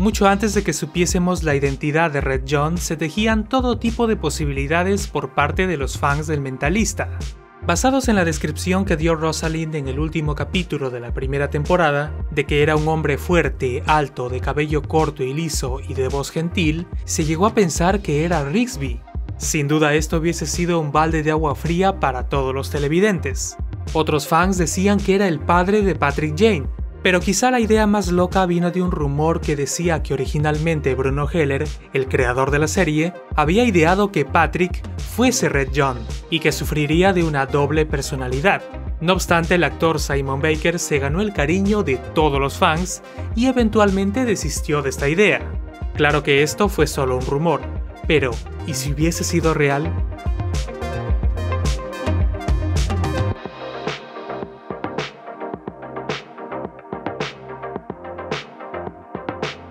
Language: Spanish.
Mucho antes de que supiésemos la identidad de Red John, se tejían todo tipo de posibilidades por parte de los fans del Mentalista. Basados en la descripción que dio Rosalind en el último capítulo de la primera temporada, de que era un hombre fuerte, alto, de cabello corto y liso y de voz gentil, se llegó a pensar que era Rigsby. Sin duda esto hubiese sido un balde de agua fría para todos los televidentes. Otros fans decían que era el padre de Patrick Jane, pero quizá la idea más loca vino de un rumor que decía que originalmente Bruno Heller, el creador de la serie, había ideado que Patrick fuese Red John y que sufriría de una doble personalidad. No obstante, el actor Simon Baker se ganó el cariño de todos los fans y eventualmente desistió de esta idea. Claro que esto fue solo un rumor, pero ¿y si hubiese sido real?